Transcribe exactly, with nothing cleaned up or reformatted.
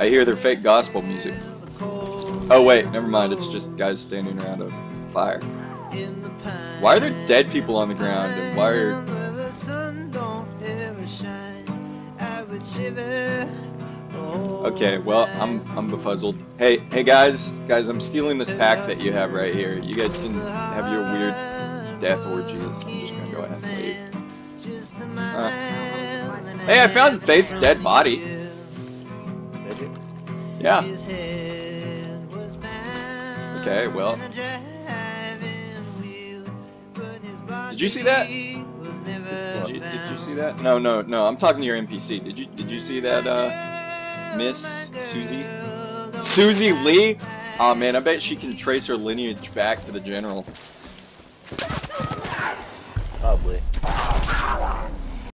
I hear their fake gospel music. Oh wait, never mind. It's just guys standing around a fire. Why are there dead people on the ground? And why are... Okay, well, I'm I'm befuzzled. Hey, hey guys, guys, I'm stealing this pack that you have right here. You guys can have your weird death orgies. I'm just gonna go ahead and leave. Uh, hey, I found Faith's dead body. Did you? Yeah. Okay, well. Did you see that? Did you, did you see that? No, no, no. I'm talking to your N P C. Did you did you see that, uh, Miss Susie? Susie Lee? Oh man, I bet she can trace her lineage back to the general. Probably.